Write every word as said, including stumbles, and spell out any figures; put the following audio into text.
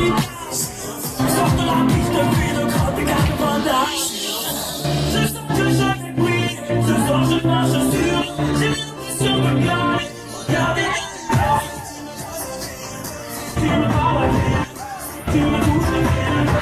Sors de la piste depuis le grand écart de bandage. Je sens que je vais briller. Ce soir je marche sur. J'ai l'impression de gagner. Regardez. Tu me parles, tu me touches.